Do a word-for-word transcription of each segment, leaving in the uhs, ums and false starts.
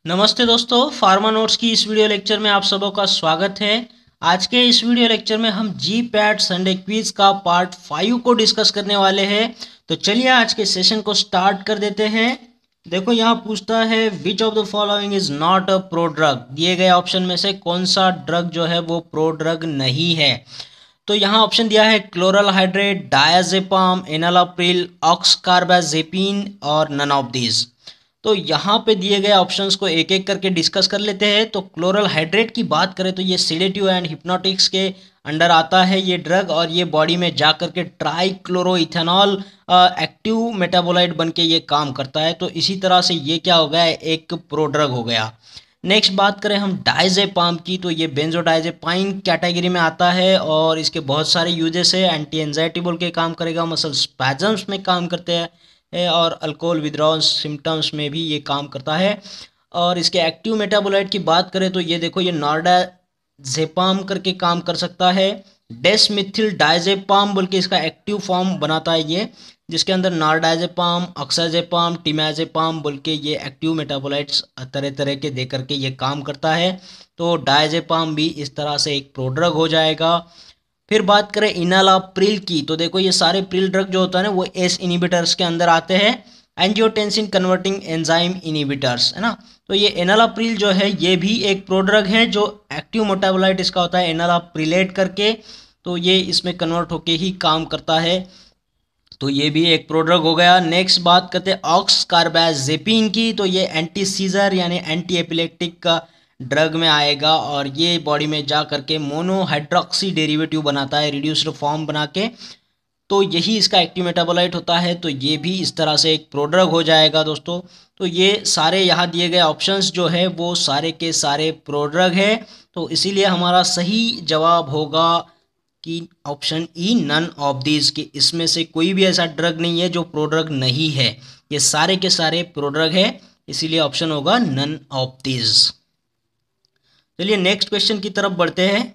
नमस्ते दोस्तों, pharma notes की इस वीडियो लेक्चर में आप सबों का स्वागत है। आज के इस वीडियो लेक्चर में हम जी पैट संडे क्विज का पार्ट फाइव को डिस्कस करने वाले हैं। तो चलिए आज के सेशन को स्टार्ट कर देते हैं। देखो यहाँ पूछता है which of the following is not a pro drug. दिए गए ऑप्शन में से कौन सा ड्रग जो है वो प्रो ड्रग नहीं है। तो यहाँ ऑप्शन दिया है chloral hydrate, diazepam, enalapril, oxcarbazepine और नन ऑफ दीज। तो यहाँ पे दिए गए ऑप्शंस को एक एक करके डिस्कस कर लेते हैं। तो क्लोरल हाइड्रेट की बात करें तो ये सेडेटिव एंड हिप्नोटिक्स के अंडर आता है ये ड्रग, और ये बॉडी में जा करके ट्राईक्लोरोइथेनॉल एक्टिव मेटाबोलाइट बन के ये काम करता है। तो इसी तरह से ये क्या हो गया, एक प्रो ड्रग हो गया। नेक्स्ट बात करें हम डायजेपाम की, तो ये बेंजोडायजेपाइन कैटेगरी में आता है और इसके बहुत सारे यूजेस है। एंटी एंजाइटी बोल के काम करेगा, मसल स्पैजम्स में काम करते हैं और अल्कोहल विथड्रॉल सिम्टम्स में भी ये काम करता है। और इसके एक्टिव मेटाबोलाइट की बात करें तो ये देखो, ये नॉर्डाजेपाम करके काम कर सकता है। डेसमिथिल डायजेपाम बोल के इसका एक्टिव फॉर्म बनाता है ये, जिसके अंदर नॉर्डाजेपाम, ऑक्साजेपाम, टिमाजेपाम बोल के ये एक्टिव मेटाबोलाइट्स तरह तरह के दे करके ये काम करता है। तो डायजेपाम भी इस तरह से एक प्रोड्रग हो जाएगा। फिर बात करें इनालाप्रिल की, तो देखो ये सारे प्रिल ड्रग जो होता है ना वो एस इनिबिटर्स के अंदर आते हैं, एंजियोटेंसिन कन्वर्टिंग एंजाइम इनिबिटर्स, है ना। तो ये एनालाप्रिल जो है ये भी एक प्रोड्रग है जो एक्टिव मेटाबोलाइट इसका होता है एनालाप्रिलेट करके, तो ये इसमें कन्वर्ट होके ही काम करता है। तो ये भी एक प्रोड्रग हो गया। नेक्स्ट बात करते हैं ऑक्सकार्बाजेपिन की, तो ये एंटी सीजर यानी एंटी एपिलेप्टिक का ड्रग में आएगा और ये बॉडी में जा करके मोनोहाइड्रोक्सी डेरिवेटिव बनाता है, रिड्यूस्ड फॉर्म बना के। तो यही इसका एक्टिव मेटाबोलाइट होता है। तो ये भी इस तरह से एक प्रोड्रग हो जाएगा दोस्तों। तो ये सारे यहाँ दिए गए ऑप्शंस जो है वो सारे के सारे प्रोड्रग है। तो इसीलिए हमारा सही जवाब होगा कि option E, none of these, कि इसमें से कोई भी ऐसा ड्रग नहीं है जो प्रोड्रग नहीं है, ये सारे के सारे प्रोड्रग है। इसीलिए ऑप्शन होगा नन ऑफ दीज। चलिए नेक्स्ट क्वेश्चन की तरफ बढ़ते हैं।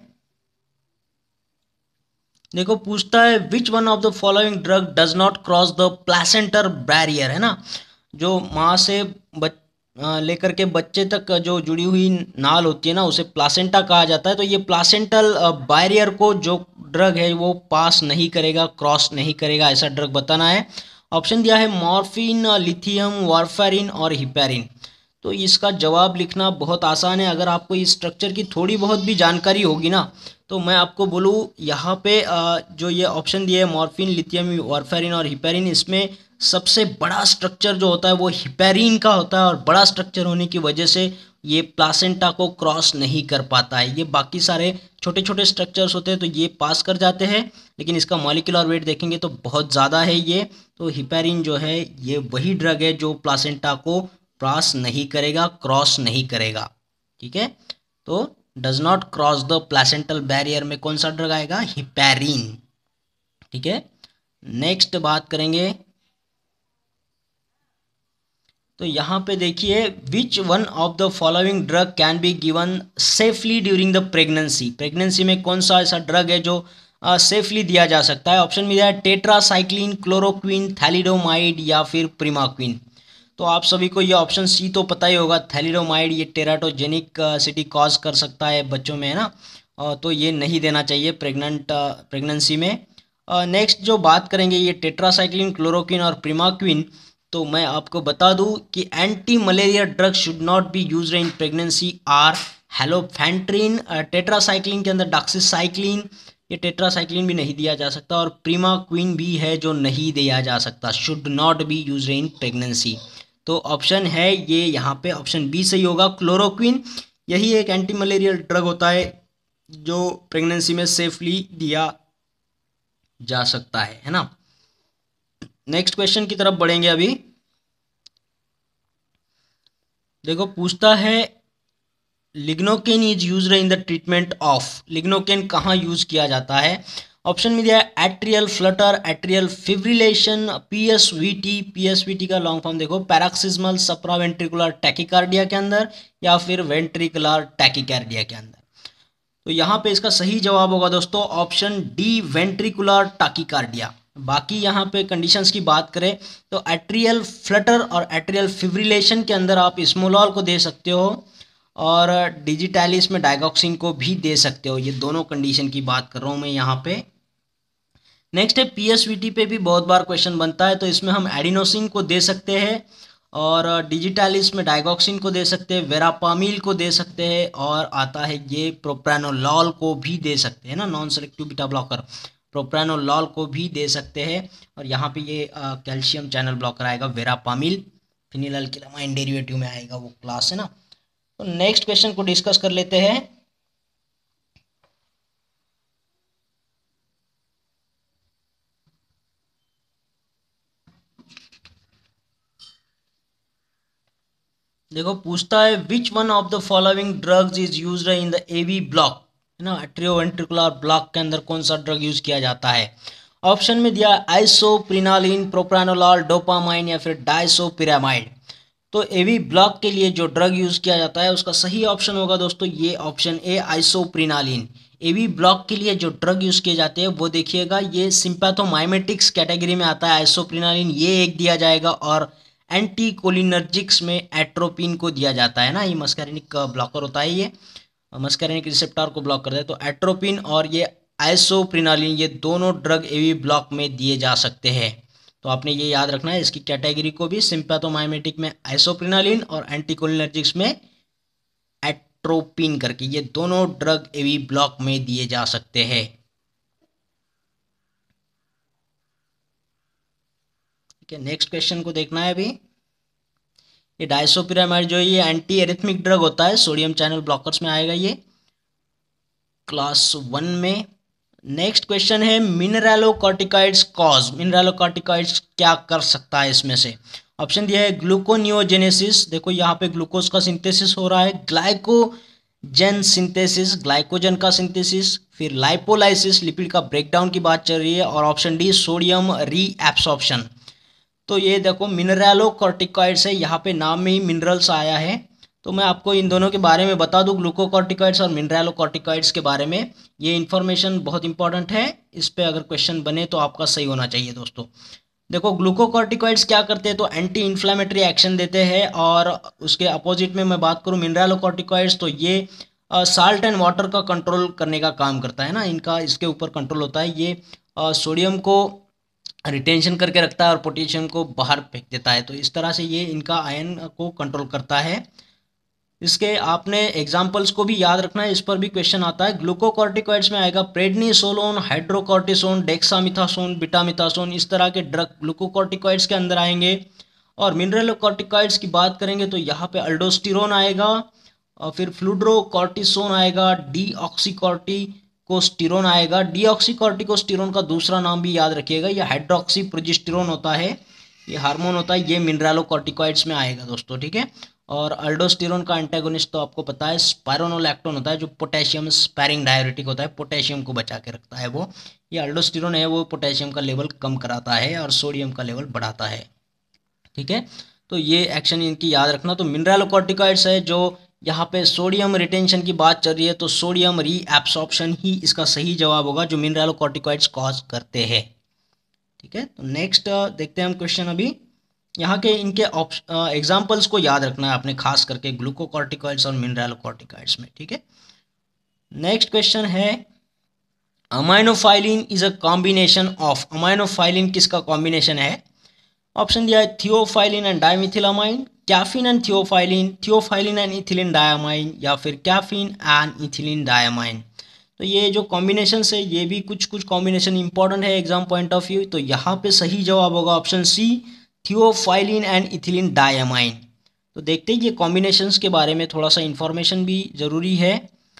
देखो पूछता है which one of the following drug does not cross the placental barrier, है ना। जो माँ से बच लेकर के बच्चे तक जो जुड़ी हुई नाल होती है ना उसे प्लासेंटा कहा जाता है। तो ये प्लासेंटल बैरियर को जो ड्रग है वो पास नहीं करेगा, क्रॉस नहीं करेगा, ऐसा ड्रग बताना है। ऑप्शन दिया है मॉर्फिन, लिथियम, वारफेरिन और हिपेरिन। तो इसका जवाब लिखना बहुत आसान है। अगर आपको इस स्ट्रक्चर की थोड़ी बहुत भी जानकारी होगी ना तो मैं आपको बोलूँ यहाँ पे जो ये ऑप्शन दिए है मॉर्फिन, लिथियम, वारफेरिन और हिपेरिन, इसमें सबसे बड़ा स्ट्रक्चर जो होता है वो हिपेरिन का होता है और बड़ा स्ट्रक्चर होने की वजह से ये प्लासेंटा को क्रॉस नहीं कर पाता है। ये बाकी सारे छोटे छोटे स्ट्रक्चर्स होते हैं तो ये पास कर जाते हैं, लेकिन इसका मॉलिक्यूलर वेट देखेंगे तो बहुत ज़्यादा है ये। तो हिपेरिन जो है ये वही ड्रग है जो प्लासेंटा को पास नहीं करेगा, क्रॉस नहीं करेगा, ठीक है। तो does not cross the placental barrier में कौन सा ड्रग आएगा, हिपेरिन, ठीक है। नेक्स्ट बात करेंगे तो यहाँ पे देखिए which one of the following drug can be given safely during the pregnancy. Pregnancy में कौन सा ऐसा ड्रग है जो सेफली uh, दिया जा सकता है। ऑप्शन में दिया है टेट्रासाइक्लिन, क्लोरोक्विन, थैलिडोमाइड या फिर प्रीमाक्विन। तो आप सभी को ये ऑप्शन सी तो पता ही होगा, थैलिडोमाइड, ये टेराटोजेनिक सिटी कॉज कर सकता है बच्चों में, है ना। तो ये नहीं देना चाहिए प्रेग्नेंट प्रेगनेंसी में। नेक्स्ट जो बात करेंगे ये टेट्रासाइक्लिन, क्लोरोक्विन और प्रीमाक्विन, तो मैं आपको बता दूं कि anti malaria drug should not be used in pregnancy are halofantrine. Tetracycline के अंदर डॉक्सीसाइक्लिन, ये टेट्रासाइक्लिन भी नहीं दिया जा सकता, और प्रीमाक्विन भी है जो नहीं दिया जा सकता, should not be used in pregnancy. तो ऑप्शन है ये यहाँ पे ऑप्शन बी सही होगा, क्लोरोक्विन। यही एक एंटी मलेरियल ड्रग होता है जो प्रेगनेंसी में सेफली दिया जा सकता है, है ना। नेक्स्ट क्वेश्चन की तरफ बढ़ेंगे अभी। देखो पूछता है lignocaine is used in the treatment of. Lignocaine कहाँ यूज किया जाता है। ऑप्शन में दिया है atrial flutter, atrial fibrillation, PSVT. PSVT का लॉन्ग फॉर्म देखो, पैराक्सिस्मल सप्रावेंट्रिकुलर टैकिकार्डिया के अंदर या फिर वेंट्रिकुलर टैकिकार्डिया के अंदर। तो यहाँ पे इसका सही जवाब होगा दोस्तों ऑप्शन डी, वेंट्रिकुलर टैकिकार्डिया। बाकी यहाँ पे कंडीशंस की बात करें तो एट्रियल फ्लटर और एट्रियल फिब्रिलेशन के अंदर आप स्मोलॉल को दे सकते हो और डिजिटैलिस में डाइगॉक्सिन को भी दे सकते हो। ये दोनों कंडीशन की बात कर रहा हूँ मैं यहाँ पे। नेक्स्ट है पीएसवीटी पे भी बहुत बार क्वेश्चन बनता है, तो इसमें हम एडिनोसिन को दे सकते हैं और डिजिटैलिस में डाइगॉक्सिन को दे सकते हैं, वेरापामिल को दे सकते हैं और आता है ये प्रोप्रानोलॉल को भी दे सकते हैं ना, non selective beta blocker propranolol को भी दे सकते हैं। और यहाँ पे ये कैल्शियम चैनल ब्लॉकर आएगा वेरापामिल, फिनिलअल्किलामाइन डेरिवेटिव में आएगा वो क्लास है ना। तो नेक्स्ट क्वेश्चन को डिस्कस कर लेते हैं। देखो पूछता है which one of the following drugs is used in the AV block, है ना, एट्रियोवेंट्रिकुलर ब्लॉक के अंदर कौन सा ड्रग यूज किया जाता है। ऑप्शन में दिया आइसोप्रिनालिन, प्रोप्रानोलॉल, डोपामाइन या फिर डाइसोपिरामाइड। तो एवी ब्लॉक के लिए जो ड्रग यूज किया जाता है उसका सही ऑप्शन होगा दोस्तों ये ऑप्शन ए आइसोप्रिनालिन। एवी ब्लॉक के लिए जो ड्रग यूज किए जाते हैं वो देखिएगा ये सिंपैथोमाइमेटिक्स कैटेगरी में आता है आइसोप्रिनालिन, ये एक दिया जाएगा। और एंटी कोलिनर्जिक्स में एट्रोपिन को दिया जाता है ना, ये मस्कैरिनिक ब्लॉकर होता है, ये मस्कैरिनिक रिसेप्टर को ब्लॉक करता है। तो एट्रोपिन और ये आइसोप्रिनालिन ये दोनों ड्रग एवी ब्लॉक में दिए जा सकते हैं। तो आपने ये याद रखना है, इसकी कैटेगरी को भी सिंपैथोमाइमेटिक में आइसोप्रिनालिन और एंटीकोलिनर्जिक्स में एट्रोपिन करके ये दोनों ड्रग एवी ब्लॉक में दिए जा सकते हैं। ठीक है, नेक्स्ट क्वेश्चन को देखना है अभी। ये डाइसोपिरामाइड जो ये एंटी एरिथमिक ड्रग होता है, सोडियम चैनल ब्लॉकर्स में आएगा ये क्लास वन में। नेक्स्ट क्वेश्चन है मिनरलोकॉर्टिकॉइड्स कॉज, मिनरलोकॉर्टिकॉइड्स क्या कर सकता है इसमें से। ऑप्शन दिया है ग्लूकोनियोजेनेसिस, देखो यहाँ पे ग्लूकोज का सिंथेसिस हो रहा है, ग्लाइकोजन सिंथेसिस, ग्लाइकोजन का सिंथेसिस, फिर लाइपोलाइसिस, लिपिड का ब्रेकडाउन की बात चल रही है, और ऑप्शन डी सोडियम रीएब्सॉर्प्शन। तो ये देखो मिनरलोकॉर्टिकॉइड्स है, यहाँ पे नाम में ही मिनरल्स आया है। तो मैं आपको इन दोनों के बारे में बता दूं, ग्लूकोकॉर्टिकॉइड्स और मिनरलोकॉर्टिकॉइड्स के बारे में। ये इन्फॉर्मेशन बहुत इंपॉर्टेंट है, इस पे अगर क्वेश्चन बने तो आपका सही होना चाहिए दोस्तों। देखो ग्लूकोकॉर्टिकॉइड्स क्या करते हैं, तो एंटी इन्फ्लामेटरी एक्शन देते हैं, और उसके अपोजिट में मैं बात करूँ मिनरलोकॉर्टिकॉइड्स तो ये साल्ट एंड वाटर का कंट्रोल करने का काम करता है ना, इनका इसके ऊपर कंट्रोल होता है। ये सोडियम को रिटेंशन करके रखता है और पोटेशियम को बाहर फेंक देता है, तो इस तरह से ये इनका आयन को कंट्रोल करता है। इसके आपने एग्जाम्पल्स को भी याद रखना है, इस पर भी क्वेश्चन आता है। ग्लूकोकॉर्टिकॉइड्स में आएगा प्रेडनिसोलोन, हाइड्रोकॉर्टिसोन, डेक्सामिथासोन, बिटामिथासोन, इस तरह के ड्रग ग्लूकोकॉर्टिकॉइड्स के अंदर आएंगे। और मिनरलोकॉर्टिकॉइड्स की बात करेंगे तो यहाँ पे अल्डोस्टिरोन आएगा, और फिर फ्लूड्रोकॉर्टिसोन आएगा, डीऑक्सीकॉर्टिकोस्टिरोन आएगा। डीऑक्सीकॉर्टिकोस्टिरोन का दूसरा नाम भी याद रखिएगा, यह हाइड्रोक्सी प्रोजेस्टेरोन होता है, ये हार्मोन होता है, ये मिनरलोकॉर्टिकॉइड्स में आएगा दोस्तों। ठीक है, और अल्डोस्टिरोन का एंटागोनिस्ट तो आपको पता है स्पाइरोनोलैक्टोन होता है, जो पोटेशियम स्पैरिंग डायरेटिक होता है, पोटेशियम को बचा के रखता है वो। ये अल्डोस्टिरोन है वो पोटेशियम का लेवल कम कराता है और सोडियम का लेवल बढ़ाता है। ठीक है, तो ये एक्शन इनकी याद रखना। तो मिनरलोकॉर्टिकॉइड्स है जो यहाँ पे सोडियम रिटेंशन की बात चल रही है, तो सोडियम रीएब्सॉर्प्शन ही इसका सही जवाब होगा जो मिनरलोकॉर्टिकॉइड्स कॉज करते हैं। ठीक है, तो नेक्स्ट देखते हैं हम क्वेश्चन अभी। यहाँ के इनके एग्जाम्पल्स को याद रखना है आपने, खास करके ग्लूकोकॉर्टिकॉइड्स और मिनरलोकॉर्टिकॉइड्स में। ठीक है, नेक्स्ट क्वेश्चन है aminophylline is a combination of, aminophylline किसका कॉम्बिनेशन है। ऑप्शन दिया है theophylline and dimethylamine, caffeine and theophylline, theophylline and ethylene diamine, या फिर कैफीन एंड इथिलीन डायमाइन। तो ये जो कॉम्बिनेशन है ये भी कुछ कुछ कॉम्बिनेशन इंपॉर्टेंट है एग्जाम पॉइंट ऑफ व्यू। तो यहाँ पे सही जवाब होगा option C theophylline and ethylene diamine. तो देखते हैं ये कॉम्बिनेशंस के बारे में, थोड़ा सा इंफॉर्मेशन भी ज़रूरी है।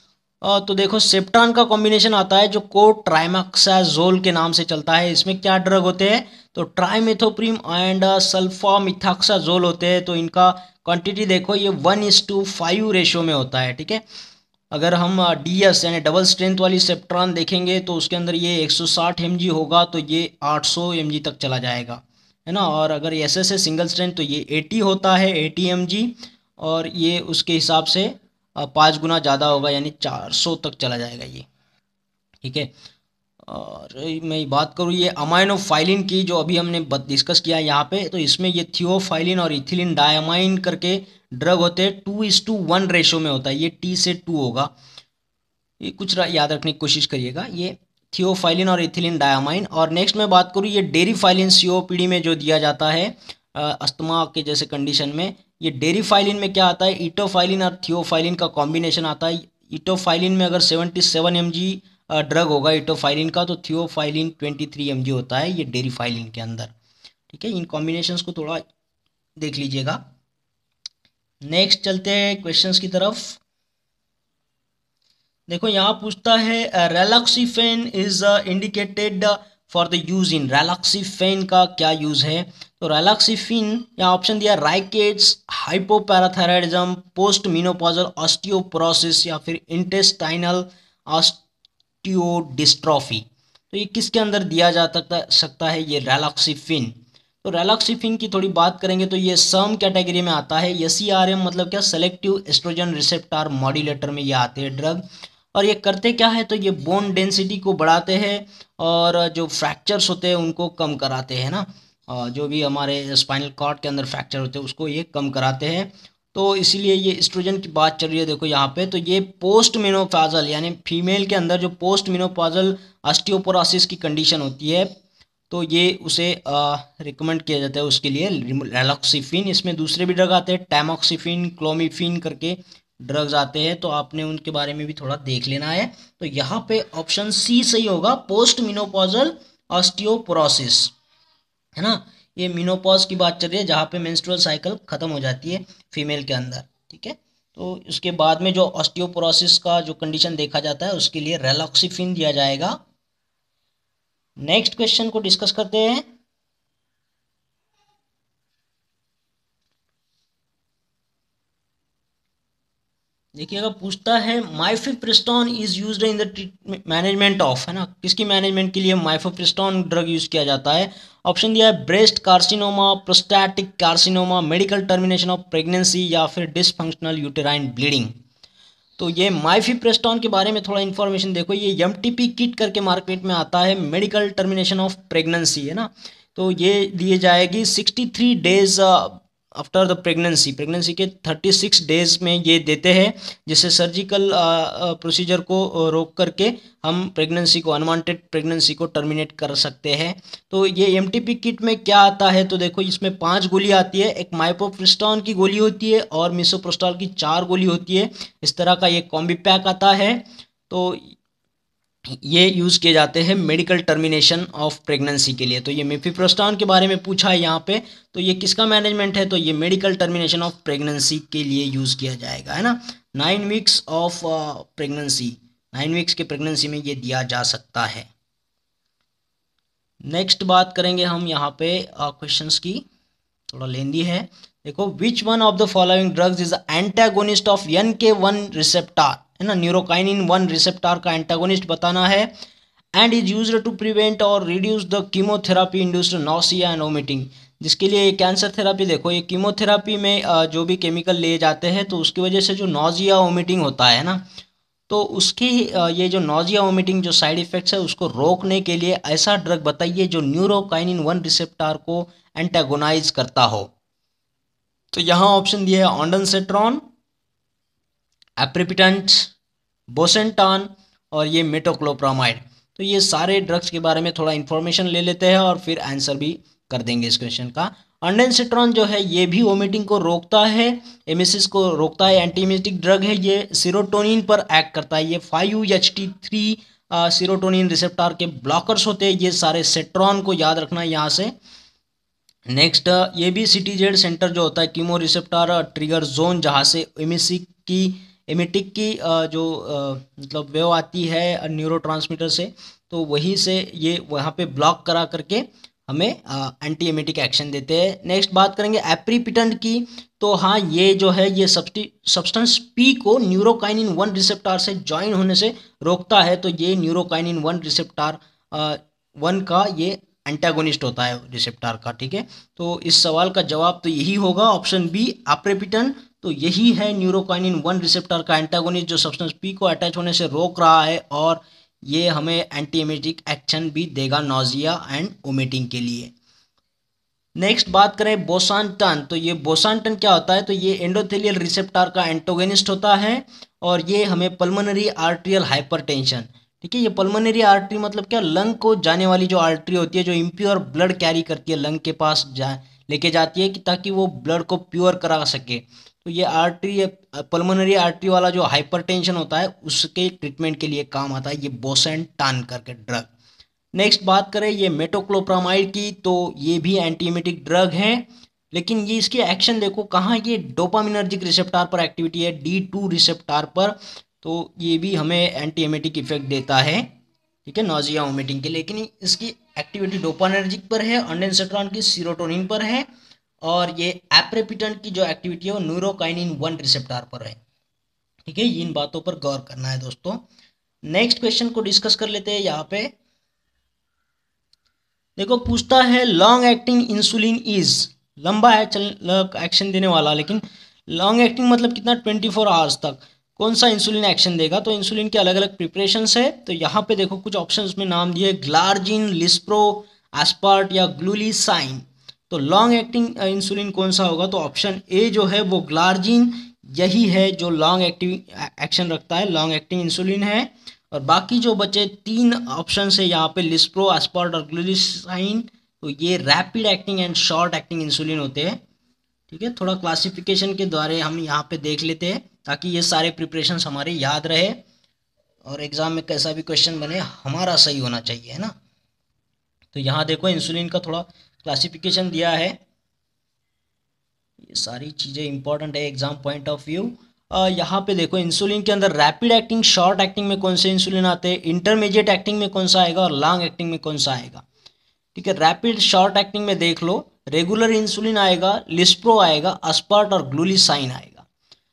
तो देखो सेप्टान का कॉम्बिनेशन आता है जो को ट्राइमेक्साजोल के नाम से चलता है। इसमें क्या ड्रग होते हैं, तो ट्राइमेथोप्रिम एंड सल्फामिथाक्साजोल होते हैं। तो इनका क्वांटिटी देखो ये one is to five ratio में होता है। ठीक है, अगर हम डी एस यानी डबल स्ट्रेंथ वाली सेप्ट्रॉन देखेंगे तो उसके अंदर ये एक सौ साठ एम जी होगा, तो ये आठ सौ एम जी तक चला जाएगा, है ना। और अगर एस एस है सिंगल स्ट्रेंथ तो ये अस्सी होता है, अस्सी एम जी, और ये उसके हिसाब से पाँच गुना ज़्यादा होगा, यानी चार सौ तक चला जाएगा ये। ठीक है, और मैं बात करूँ ये अमाइनोफाइलिन की, जो अभी हमने डिस्कस किया यहाँ पे, तो इसमें ये थियोफाइलिन और इथिलीन डायमाइन करके ड्रग होते हैं, two is to one ratio में होता है, ये टी से टू होगा, ये कुछ याद रखने की कोशिश करिएगा, ये थियोफाइलिन और इथिलीन डायमाइन। और नेक्स्ट मैं बात करूँ ये डेरीफाइलिन सीओपीडी में जो दिया जाता है अस्थमा के जैसे कंडीशन में, ये डेरीफाइलिन में क्या आता है, इटोफाइलिन और थियोफाइलिन का कॉम्बिनेशन आता है। इटोफाइलिन में अगर seventy seven M G drug होगा इटोफाइलिन का, तो theophylline twenty three M G होता है ये डेरीफाइलिन के अंदर, ठीक है। इन कॉम्बिनेशंस को थोड़ा देख लीजिएगा। नेक्स्ट चलते हैं क्वेश्चंस की तरफ। देखो यहाँ पूछता है raloxifene is indicated for the use in, raloxifene का क्या यूज है, तो रेलॉक्सीफिन यहाँ ऑप्शन दिया rickets, hypoparathyroidism, post menopausal osteoporosis या फिर इंटेस्टाइनल ऑस्टियोडिस्ट्रॉफी। तो ये किसके अंदर दिया जा सकता है ये रेलॉक्सीफिन। तो रेलॉक्सीफिन की थोड़ी बात करेंगे तो ये सम कैटेगरी में आता है, एस ई आर एम मतलब क्या, सेलेक्टिव एस्ट्रोजन रिसेप्टर मॉड्यूलेटर में ये आते हैं ड्रग। और ये करते क्या है, तो ये बोन डेंसिटी को बढ़ाते हैं और जो फ्रैक्चर्स होते हैं उनको कम कराते हैं ना, जो भी हमारे स्पाइनल कॉर्ड के अंदर फ्रैक्चर होते हैं उसको ये कम कराते हैं। तो इसीलिए ये एस्ट्रोजन की बात चल रही है देखो यहाँ पे। तो ये पोस्ट मेनोपॉजल यानी फीमेल के अंदर जो पोस्ट मेनोपॉजल ऑस्टियोपोरोसिस की कंडीशन होती है, तो ये उसे रिकमेंड किया जाता है उसके लिए रेलॉक्सीफिन। इसमें दूसरे भी ड्रग आते हैं, टैमॉक्सिफिन, क्लोमिफिन करके ड्रग्स आते हैं, तो आपने उनके बारे में भी थोड़ा देख लेना है। तो यहाँ पे ऑप्शन सी सही होगा, पोस्ट मेनोपॉजल ऑस्टियोपोरोसिस, है ना। ये मेनोपॉज की बात चल रही है जहाँ पे मेंस्ट्रुअल साइकिल खत्म हो जाती है फीमेल के अंदर, ठीक है। तो उसके बाद में जो ऑस्टियोपोरोसिस का जो कंडीशन देखा जाता है उसके लिए रेलॉक्सीफिन दिया जाएगा। नेक्स्ट क्वेश्चन को डिस्कस करते हैं। देखिएगा पूछता है mifepristone is used in the management of, है ना, किसकी मैनेजमेंट के लिए माइफेप्रिस्टोन ड्रग यूज किया जाता है। ऑप्शन दिया है breast carcinoma, prostatic carcinoma, medical termination of pregnancy या फिर डिसफंक्शनल यूटेराइन ब्लीडिंग। तो ये माइफेप्रिस्टोन के बारे में थोड़ा इन्फॉर्मेशन देखो, ये एम टी पी किट करके मार्केट में आता है, मेडिकल टर्मिनेशन ऑफ प्रेगनेंसी, है ना। तो ये दिए जाएगी sixty three days after the pregnancy, pregnancy के थर्टी सिक्स डेज में ये देते हैं, जिससे सर्जिकल प्रोसीजर को रोक करके हम प्रेगनेंसी को, अनवांटेड प्रेगनेंसी को टर्मिनेट कर सकते हैं। तो ये एमटीपी किट में क्या आता है, तो देखो इसमें पांच गोली आती है, एक माइफेप्रिस्टोन की गोली होती है और मिसोप्रोस्टॉल की चार गोली होती है, इस तरह का ये कॉम्बी पैक आता है। तो ये यूज़ किए जाते हैं मेडिकल टर्मिनेशन ऑफ प्रेगनेंसी के लिए। तो ये मिफेप्रिस्टोन के बारे में पूछा है यहाँ पे, तो ये किसका मैनेजमेंट है, तो ये मेडिकल टर्मिनेशन ऑफ प्रेगनेंसी के लिए यूज़ किया जाएगा, है ना। Nine weeks of pregnancy, nine weeks के प्रेगनेंसी में ये दिया जा सकता है। नेक्स्ट बात करेंगे हम यहाँ पे क्वेश्चंस uh, की, थोड़ा लेंदी है। देखो which one of the following drugs is antagonist of N K one receptor, है ना, न्यूरोकाइनिन वन रिसेप्टर का एंटागोनिस्ट बताना है, and is used to prevent और reduce the chemotherapy induced nausea and vomiting. जिसके लिए ये कैंसर थेरापी, देखो ये कीमोथेरापी में जो भी केमिकल लिए जाते हैं तो उसकी वजह से जो नॉजिया वोमिटिंग होता है ना, तो उसकी ये जो नॉजिया वोमिटिंग जो साइड इफेक्ट्स है उसको रोकने के लिए ऐसा ड्रग बताइए जो न्यूरोकाइनिन वन रिसेप्टर को एंटागोनाइज करता हो। तो यहाँ ऑप्शन दिया है ऑन्डनसेट्रॉन, एप्रिपिटेंट, बोसेंटान और ये मेटोक्लोप्रामाइड। तो ये सारे ड्रग्स के बारे में थोड़ा इन्फॉर्मेशन ले लेते हैं और फिर आंसर भी कर देंगे इस क्वेश्चन का। ऑन्डनसेट्रॉन जो है ये भी वोमिटिंग को रोकता है, एमिसिस को रोकता है, एंटी एमिटिक ड्रग है, ये सीरोटोनिन पर एक्ट करता है, ये five H T three serotonin receptor के ब्लॉकर्स होते हैं, ये सारे सेट्रॉन को याद रखना है यहाँ से। नेक्स्ट ये भी सीटीजेड सेंटर जो होता है कीमो रिसेप्टर ट्रिगर जोन, जहाँ से एमिसिक की एमिटिक की जो मतलब वेव आती है न्यूरोट्रांसमीटर से, तो वहीं से ये वहाँ पे ब्लॉक करा करके हमें एंटी एमिटिक एक्शन देते हैं। नेक्स्ट बात करेंगे एप्रीपिटेंट की, तो हाँ ये जो है ये सब्सटेंस पी को न्यूरोकाइनिन वन रिसेप्टर से ज्वाइन होने से रोकता है, तो ये न्यूरोकाइनिन वन रिसेप्टर वन का ये एंटागोनिस्ट होता है रिसेप्टर का, ठीक है। तो इस सवाल का जवाब तो यही होगा ऑप्शन बी एप्रीपिटेंट। तो यही है न्यूरोकाइनिन वन रिसेप्टर का एंटागोनिस्ट जो सब्सटेंस पी को अटैच होने से रोक रहा है और ये हमें एंटी एमेटिक एक्शन भी देगा नोजिया एंड वोमिटिंग के लिए। नेक्स्ट बात करें बोसांटन, तो ये बोसांटन क्या होता है, तो ये एंडोथेलियल रिसेप्टर का एंटोगेनिस्ट होता है और ये हमें पल्मोनरी आर्टेरियल हाइपरटेंशन, ठीक है, ये पल्मोनरी आर्टरी मतलब क्या, लंग को जाने वाली जो आर्टरी होती है जो इम्प्योर ब्लड कैरी करती है लंग के पास जा लेके जाती है कि ताकि वो ब्लड को प्योर करा सके। तो ये आर्टरी पल्मोनरी आर्टरी वाला जो हाइपरटेंशन होता है उसके ट्रीटमेंट के लिए काम आता है ये बोसेंटान करके ड्रग। नेक्स्ट बात करें ये मेटोक्लोप्रामाइड की, तो ये भी एंटीएमेटिक ड्रग है, लेकिन ये इसकी एक्शन देखो कहाँ, ये डोपामिनर्जिक रिसेप्टर पर एक्टिविटी है, डी टू रिसेप्टर पर, तो ये भी हमें एंटीएमेटिक इफेक्ट देता है, ठीक है, नोजिया वोमिटिंग के, लेकिन इसकी एक्टिविटी डोपामिनर्जिक पर है, ऑंडेनसेट्रॉन की सीरोटोनिन पर है, और ये एप्रेपिटन की जो एक्टिविटी है वो न्यूरोकाइनिन वन रिसेप्टर पर है, ठीक है, इन बातों पर गौर करना है दोस्तों। नेक्स्ट क्वेश्चन को डिस्कस कर लेते हैं। यहाँ पे देखो पूछता है लॉन्ग एक्टिंग इंसुलिन इज, लंबा है चल एक्शन देने वाला, लेकिन लॉन्ग एक्टिंग मतलब कितना, ट्वेंटी फोर आवर्स तक कौन सा इंसुलिन एक्शन देगा, तो इंसुलिन के अलग अलग प्रिपरेशंस है। तो यहाँ पे देखो कुछ ऑप्शंस में नाम दिए, ग्लार्जिन, लिस्प्रो, एस्पार्ट या ग्लूलिसाइन। तो लॉन्ग एक्टिंग इंसुलिन कौन सा होगा, तो ऑप्शन ए जो है वो ग्लार्जिन यही है जो लॉन्ग एक्टिव एक्शन रखता है, लॉन्ग एक्टिंग इंसुलिन है। और बाकी जो बचे तीन ऑप्शन है यहाँ पे लिस्प्रो, एस्पार्ट और ग्लूलिसाइन, तो ये rapid acting and short acting insulin होते हैं, ठीक है। थोड़ा क्लासिफिकेशन के द्वारा हम यहाँ पे देख लेते हैं ताकि ये सारे प्रिपरेशंस हमारे याद रहे और एग्जाम में कैसा भी क्वेश्चन बने हमारा सही होना चाहिए, है ना। तो यहाँ देखो इंसुलिन का थोड़ा क्लासिफिकेशन दिया है, ये सारी चीज़ें इंपॉर्टेंट है एग्जाम पॉइंट ऑफ व्यू। यहाँ पे देखो इंसुलिन के अंदर रैपिड एक्टिंग, शॉर्ट एक्टिंग में कौन से इंसुलिन आते हैं, इंटरमीडिएट एक्टिंग में कौन सा आएगा और लॉन्ग एक्टिंग में कौन सा आएगा, ठीक है। रैपिड शॉर्ट एक्टिंग में देख लो रेगुलर इंसुलिन आएगा, लिस्प्रो आएगा, एस्पार्ट और ग्लूलिसाइन आएगा।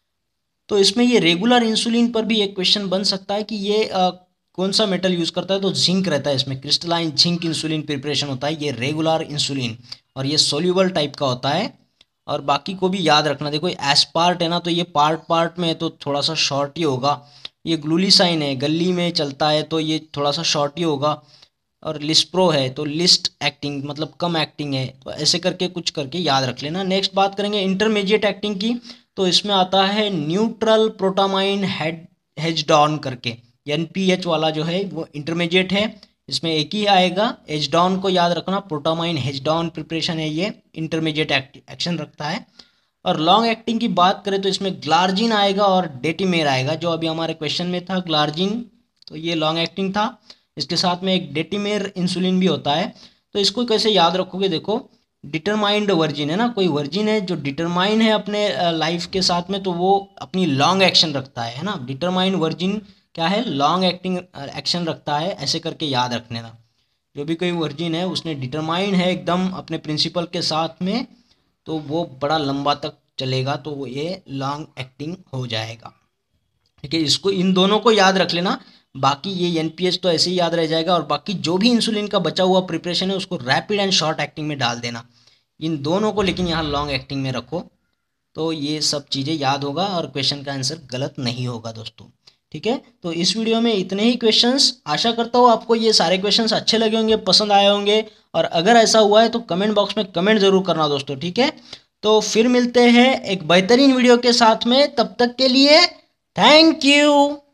तो इसमें ये रेगुलर इंसुलिन पर भी एक क्वेश्चन बन सकता है कि ये आ, कौन सा मेटल यूज़ करता है, तो जिंक रहता है इसमें, क्रिस्टलाइन जिंक इंसुलिन प्रिपरेशन होता है ये रेगुलर इंसुलिन, और ये सोल्यूबल टाइप का होता है। और बाकी को भी याद रखना, देखो एस्पार्ट है ना, तो ये पार्ट पार्ट में है तो थोड़ा सा शॉर्ट ही होगा, ये ग्लूलिसाइन है गली में चलता है तो ये थोड़ा सा शॉर्ट ही होगा, और लिस्प्रो है तो लिस्ट एक्टिंग मतलब कम एक्टिंग है, तो ऐसे करके कुछ करके याद रख लेना। नेक्स्ट बात करेंगे इंटरमीडिएट एक्टिंग की, तो इसमें आता है न्यूट्रल प्रोटामाइन हेड हेजडॉन करके, एनपीएच वाला जो है वो इंटरमीडिएट है, इसमें एक ही आएगा, एजडॉन को याद रखना, प्रोटामाइन हेजडॉन प्रिपरेशन है ये, इंटरमीडिएट एक्शन रखता है। और लॉन्ग एक्टिंग की बात करें तो इसमें ग्लार्जिन आएगा और डेटिमेर आएगा, जो अभी हमारे क्वेश्चन में था ग्लार्जिन, तो ये लॉन्ग एक्टिंग था, इसके साथ में एक डेटिमेर इंसुलिन भी होता है। तो इसको कैसे याद रखोगे, देखो डिटरमाइंड वर्जिन है ना, कोई वर्जिन है जो डिटरमाइन है अपने लाइफ के साथ में, तो वो अपनी लॉन्ग एक्शन रखता है ना, डिटरमाइंड वर्जिन क्या है, लॉन्ग एक्टिंग एक्शन रखता है, ऐसे करके याद रखने ना, जो भी कोई वर्जिन है उसने डिटरमाइन है एकदम अपने प्रिंसिपल के साथ में, तो वो बड़ा लंबा तक चलेगा, तो वो ये लॉन्ग एक्टिंग हो जाएगा, ठीक है। इसको इन दोनों को याद रख लेना, बाकी ये एनपीएच तो ऐसे ही याद रह जाएगा, और बाकी जो भी इंसुलिन का बचा हुआ प्रिपरेशन है उसको रैपिड एंड शॉर्ट एक्टिंग में डाल देना, इन दोनों को लेकिन यहाँ लॉन्ग एक्टिंग में रखो, तो ये सब चीज़ें याद होगा और क्वेश्चन का आंसर गलत नहीं होगा दोस्तों, ठीक है। तो इस वीडियो में इतने ही क्वेश्चंस, आशा करता हूँ आपको ये सारे क्वेश्चंस अच्छे लगे होंगे, पसंद आए होंगे, और अगर ऐसा हुआ है तो कमेंट बॉक्स में कमेंट जरूर करना दोस्तों, ठीक है। तो फिर मिलते हैं एक बेहतरीन वीडियो के साथ में, तब तक के लिए थैंक यू।